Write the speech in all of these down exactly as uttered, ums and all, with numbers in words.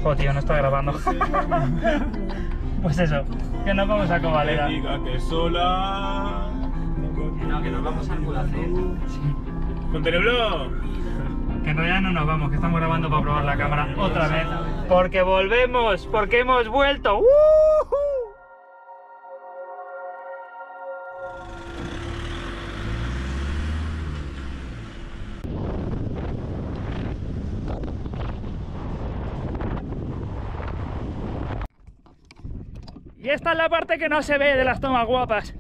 Jo, tío, no está grabando. Pues eso, que nos vamos a Covalera. Diga que sola. No, que nos vamos al Mulacén. Sí. ¿Con Teleblog? Que en realidad no nos vamos, que estamos grabando para probar la cámara otra vez. Porque volvemos, porque hemos vuelto. ¡Uh! Y esta es la parte que no se ve de las tomas guapas.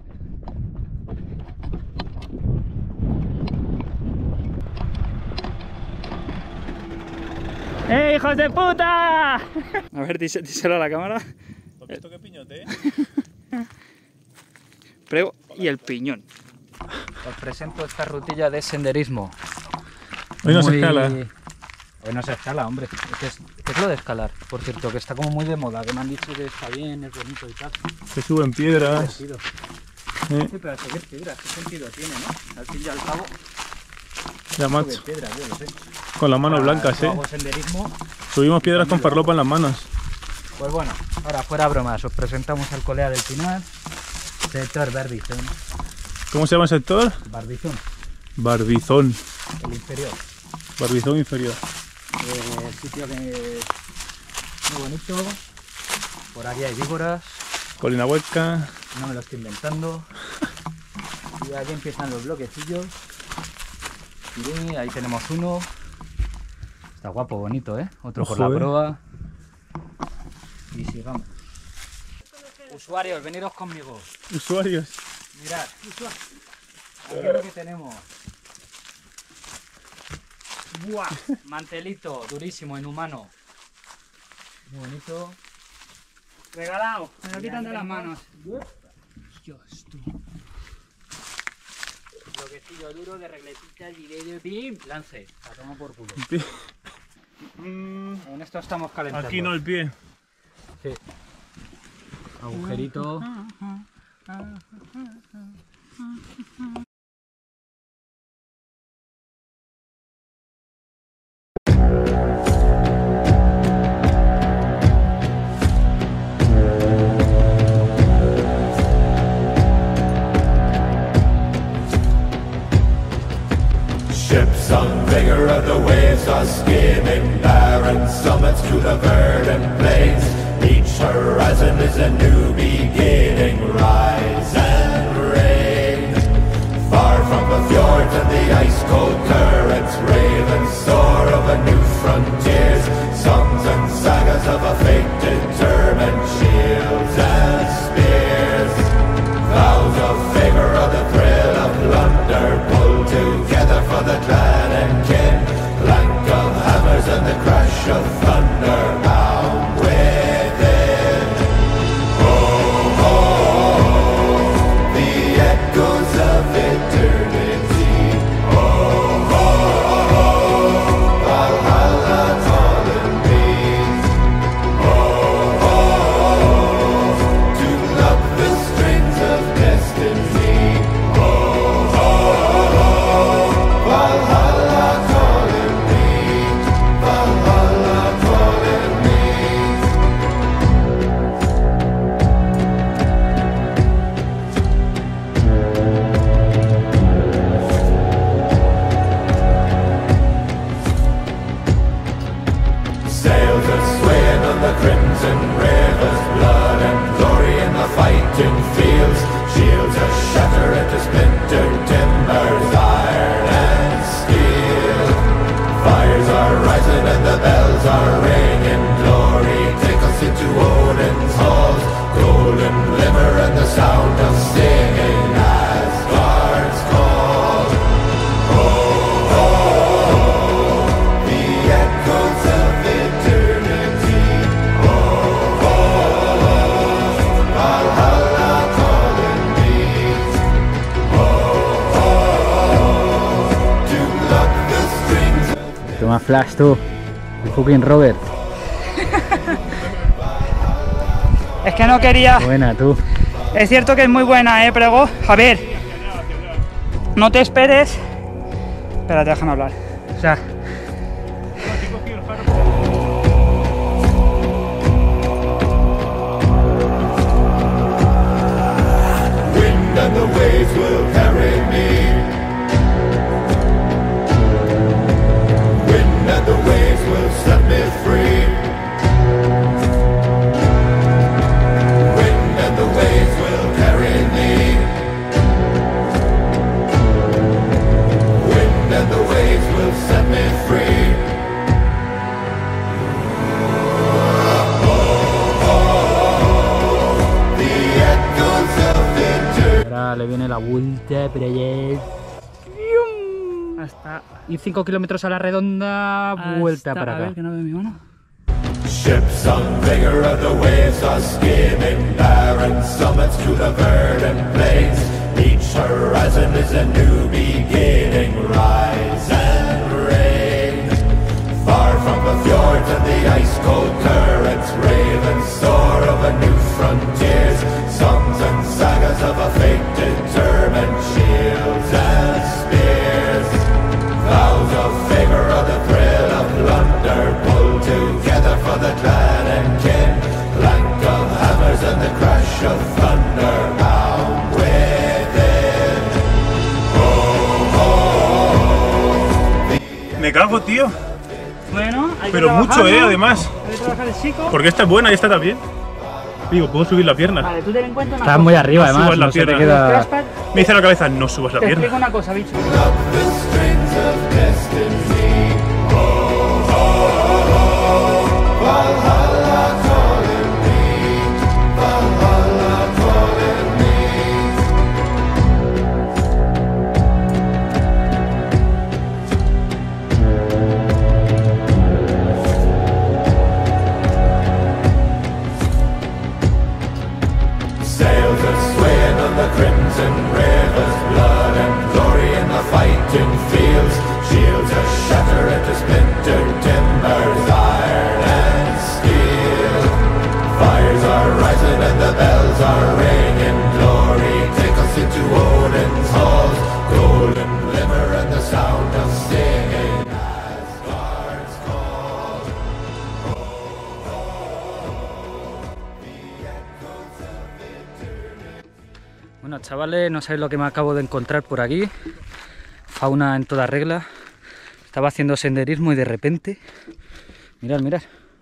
¡Eh, hijos de puta! A ver, díselo a la cámara. ¿Has visto qué piñote, eh? Prego y el piñón. Os presento esta rutilla de senderismo. Hoy no Muy... se escala. Hoy no se escala, hombre. ¿Qué es, ¿Qué es lo de escalar? Por cierto, que está como muy de moda, que me han dicho que está bien, es bonito y tal. Se suben piedras. Sí, Eh, pero subir piedras, ¿qué sentido tiene, no? Al fin y al cabo, ya, subir macho. piedras, yo lo sé. Con las manos Ahora, blancas, yo eh. hago senderismo. Subimos piedras con farlopa en las manos. Pues bueno, ahora fuera bromas, os presentamos al colega del Pinar, sector Barbizón. ¿Cómo se llama el sector? Barbizón, Barbizón. el inferior. Barbizón inferior. Eh, sitio que muy bonito. Por aquí hay víboras, Colina Hueca. no me lo estoy inventando. Y aquí empiezan los bloquecillos. Y ahí tenemos uno. Está guapo, bonito, ¿eh? Otro por Ojo, la eh. proa. Y sigamos. Usuarios, veniros conmigo. Usuarios. Mirad. Aquí es lo que tenemos. ¡Buah! Mantelito, durísimo, inhumano. Muy bonito. Regalado, me lo quitan de las manos. Dios, tú. Bloquecillo duro de regletitas y de pim. Lance. La tomo por culo. Con esto estamos calentando. Aquí no el pie. Sí. Agujerito. Ships on vigor of the waves are skimming barren summits to the verdant plains. Each horizon is a new beginning. Rise and reign. Far from the fjords and the ice-cold currents, raven soar over new frontiers. Songs and sagas of a fate determined, shields and spears. Vows of favor of the thrill of plunder, pulled together for the clan and kin. Clank of hammers and the crash of thunder, bound within. Oh, oh, oh, the echoes of eternity. Oh, oh, oh, Valhalla calling me. Oh, oh, oh, to love the strings of destiny. Oh, oh, oh, Valhalla calling me. Valhalla calling me. Sails are swaying on the crimson rivers, blood and glory in the fighting fields. Shields are shattered into splintered timbers, iron and steel. Fires are rising and the bells are ringing. Glory take us into Odin's halls. Golden glimmer and the sound of singing as guards call. Oh, oh, oh, the echoes of eternity. Oh, oh, oh, Valhalla calling me. Oh, oh, oh, to lock the strings of Toma flash tú. El fucking Robert. Es que no quería... Buena tú. Es cierto que es muy buena, eh, Prego. A ver, no te esperes. Espérate, déjame hablar. O sea, ahora le viene la vuelta, pero ya es... Hasta... Y cinco kilómetros a la redonda, vuelta Hasta- para a acá. ver, que no veo mi mano. Ships on vigor of the waves are skimming barren summits to the verdant plains. Each horizon is a new beginning. Rise and reign. Far from the fjords and the ice-cold currents, raven soar over new frontiers. Songs and sagas of a fate determined, shields and spears. Vows of vigor of the thrill of plunder, pulled together for the clan and kin. Clank of hammers and the crash of thunder, bound within. Oh, oh, oh. Me cago, tío. Bueno, hay que Pero trabajar, mucho, eh, ¿no? además. Hay que trabajar el chico. Porque esta es buena y esta también. Digo, puedo subir la pierna. Vale, tú ten en cuenta una Estás cosa. muy arriba, No además, subas la no se te pierna. queda... Crosspack, Me dice la cabeza, no subas la te explico pierna. una cosa, bicho. Up the strings of destiny. Oh, oh, oh, Valhalla calling me. Valhalla calling me. Sails are swaying on the crimson rivers, blood and glory in the fighting fields. Shields are shattered into splintered timbers, iron and steel. Fires are rising and the bells are ringing. Glory take us into Odin's halls. Golden glimmer and the sound of singing. Asgard's call. Bueno, chavales, no sabéis lo que me acabo de encontrar por aquí. Fauna en toda regla. Estaba haciendo senderismo y de repente... Mirad, mirad.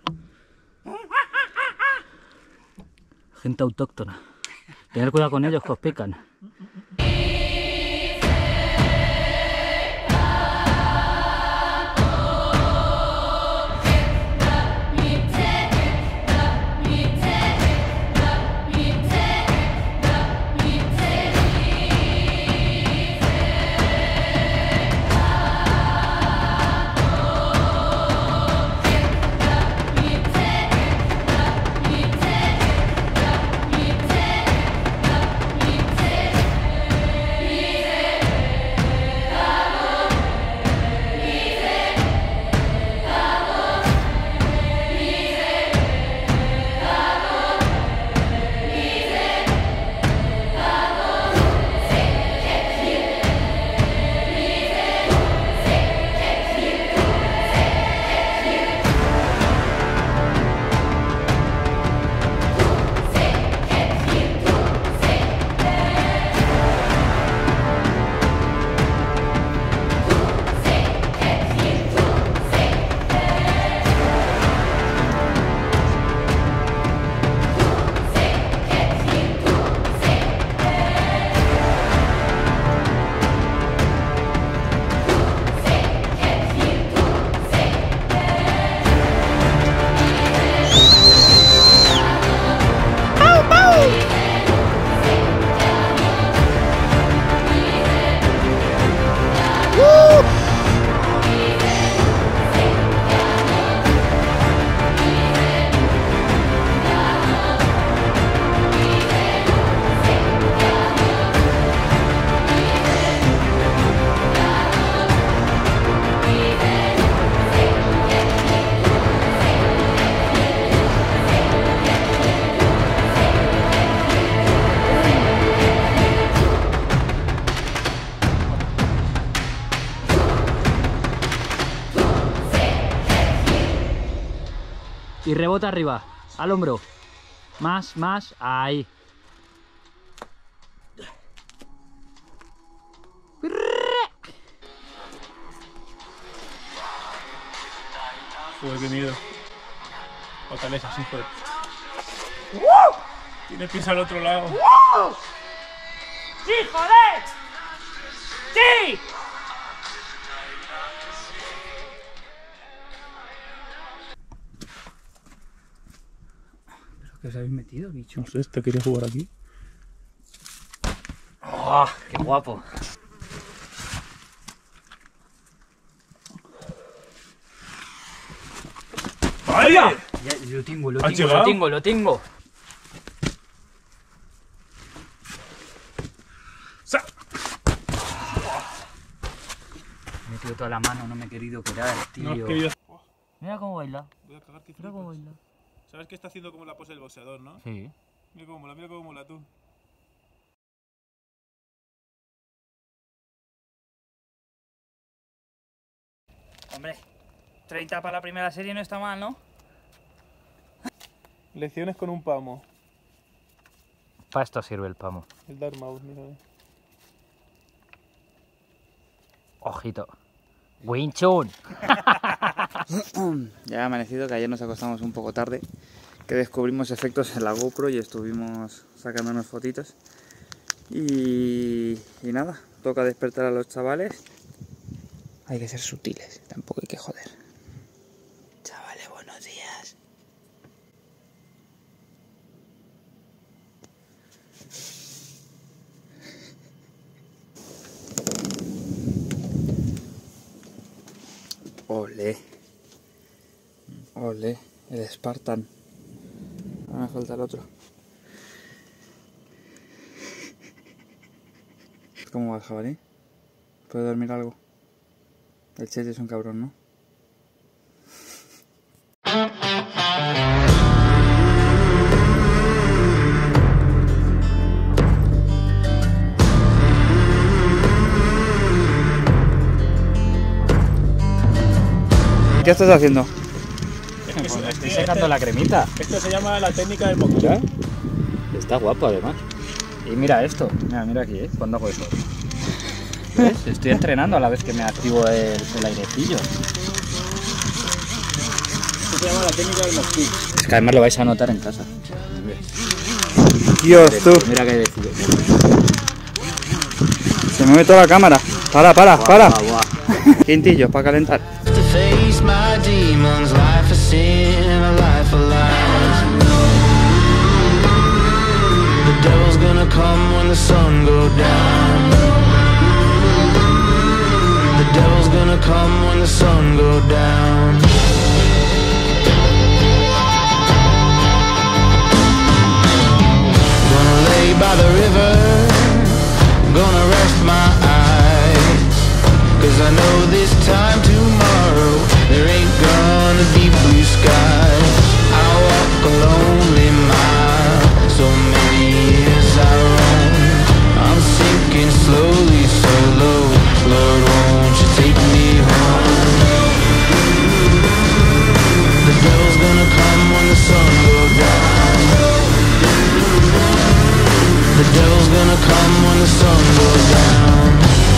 Gente autóctona. Tened cuidado con ellos que os pican. Y rebota arriba, al hombro. Más, más, ahí. Joder, qué miedo. O tal vez así fue. Tiene pies al otro lado. ¡Sí, joder! ¡Sí! ¿Pero qué os habéis metido, bicho? No sé, este quería jugar aquí. ¡Oh, qué guapo! ¡Vaya! Ya, lo tengo, lo ¿Has tengo, llegado? lo tengo, lo tengo. Sa- Me he metido toda la mano, no me he querido quedar, tío. No has querido... Mira cómo baila. Voy a cagar que Mira cómo flipas. baila. ¿Sabes que está haciendo como la pose del boxeador, no? Sí. Mira cómo mola, mira cómo mola tú. Hombre, treinta para la primera serie no está mal, ¿no? Lecciones con un pamo. Para esto sirve el pamo. El Dartmouth, mira. Ojito. Wing Chun. Ya ha amanecido, que ayer nos acostamos un poco tarde, que descubrimos efectos en la GoPro y estuvimos sacándonos fotitos. Y, y nada, toca despertar a los chavales. Hay que ser sutiles, tampoco hay que joder. Chavales, buenos días. Ole. Ole, el Spartan. Ahora me falta el otro. ¿Cómo va el jabalí? ¿Puede dormir algo? El Chete es un cabrón, ¿no? ¿Qué estás haciendo? Estoy sacando la cremita. Esto se llama la técnica del moquito. ¿Ya? Está guapo además. Y mira esto, mira, mira aquí, ¿eh? Cuando hago eso. ¿Ves? Estoy entrenando a la vez que me activo el, el airecillo. Esto se llama la técnica del mosquito. Es que además lo vais a notar en casa. Dios, tú. Mira que decido. Se me mueve toda la cámara. Para, para, para. Guau, guau. Quintillos para calentar. To face my demons, life of sin, a life of lies. The devil's gonna come when the sun goes down. The devil's gonna come when the sun goes down. Gonna lay by the river, gonna rest my eyes, 'cause I know this time tomorrow there ain't gonna be blue skies. I walk a lonely mile, so many years I roam. I'm sinking slowly, so low. Lord, won't you take me home? The devil's gonna come when the sun goes down. The devil's gonna come when the sun goes down.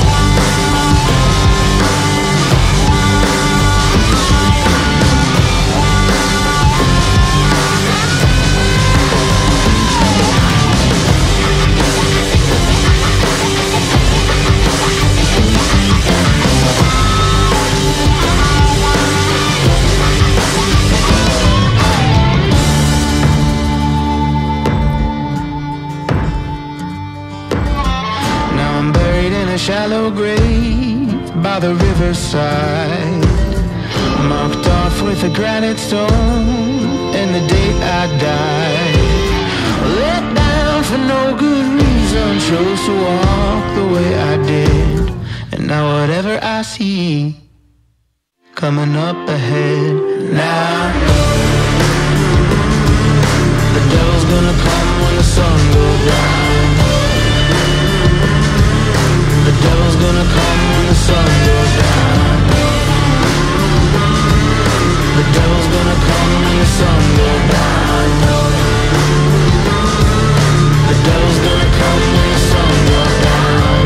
Shallow grave by the riverside, marked off with a granite stone, and the date I died. Let down for no good reason, chose to walk the way I did, and now whatever I see coming up ahead, now the devil's gonna come when the sun goes down. The devil's gonna come when the sun goes down. The devil's gonna come when the sun goes down. The devil's gonna come when the sun goes down.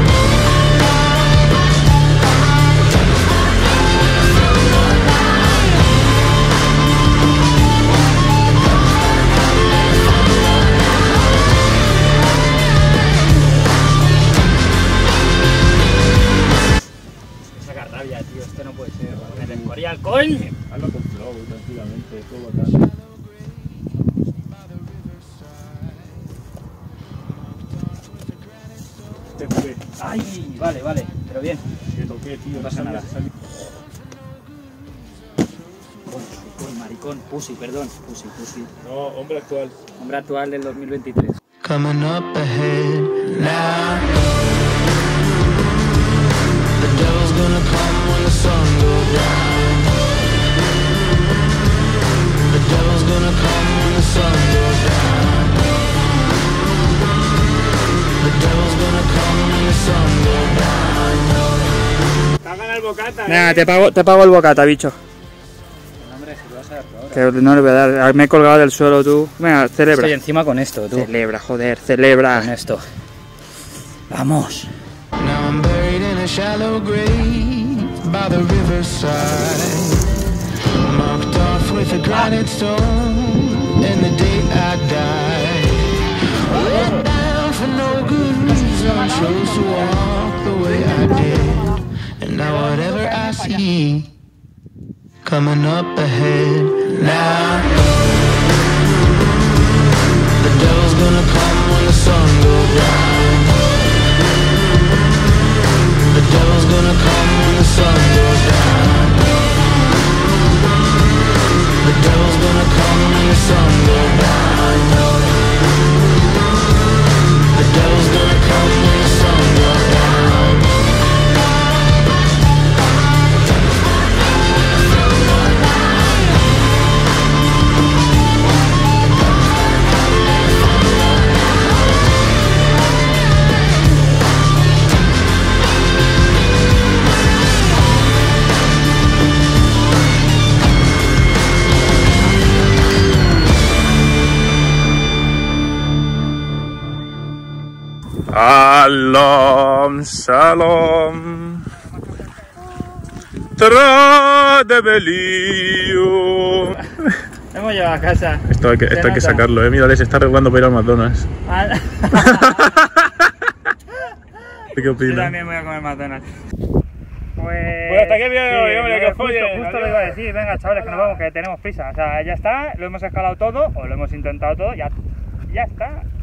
Ay, vale, vale, pero bien. Que toqué, tío. No pasa sabía nada. si salía. Uy, maricón, pussy, perdón. Pussy, pussy. No, hombre actual. Hombre actual del dos mil veintitrés. Coming up ahead now. The devil's gonna come when the sun goes down. The devil's gonna come when the sun goes down. The devil's gonna come when the sun goes down. Te hagan el bocata, Venga, eh. te pago, te pago el bocata, bicho. Hombre, si lo vas a dar tú ahora. Que no le voy a dar. Me he colgado del suelo tú. Venga, celebra. Estoy encima con esto, tú. Celebra, joder, celebra. Con esto. Vamos. Now I'm buried in a shallow grave by the riverside, marked off with a granite stone, and the day I died. Let down for no good reason, chose to walk the way I did, and now whatever I see coming up ahead now. The devil's gonna come when the sun goes down. The devil's gonna come when the sun goes down. The devil's gonna come when the sun goes down. The devil's gonna come when the sun goes down. Shalom, shalom. Tra de Belío. Hemos llegado a casa. Esto hay que, esto hay que nota. sacarlo, eh. Mira, se está arreglando para ir al McDonald's. Ah, ¿Qué Yo opinas? también voy a comer McDonald's. Pues, Pues hasta aquí el vídeo de hoy, hombre, que justo, follen, justo adiós. lo iba a decir. Venga, chavales, que nos vamos, que tenemos prisa. O sea, ya está, lo hemos escalado todo, o lo hemos intentado todo, ya, ya está.